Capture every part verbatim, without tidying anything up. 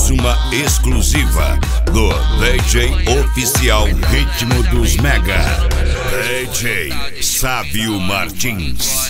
Mais uma exclusiva do D J Oficial Ritmo dos Mega, D J Savio Martins.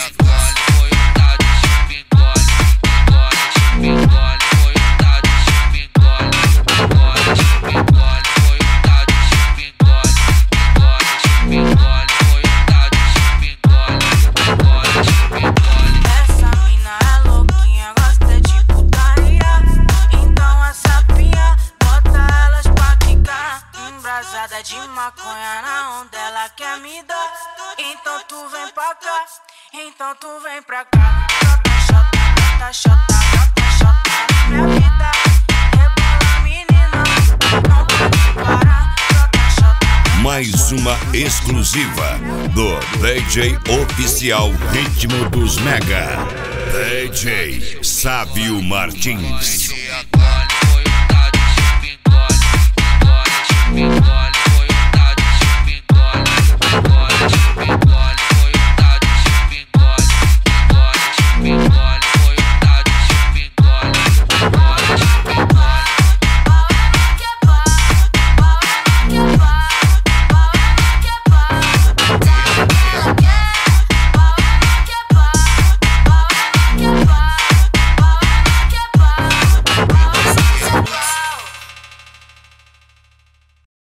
De maconha na onda, ela quer me dar. Então tu vem pra cá, então tu vem pra cá. Bota xota, bota xota, bota xota na minha vida. Rebola menina, não pode parar. Bota xota. Mais uma exclusiva do D J Oficial Ritmo dos Mega, D J Savio Martins. Bingole,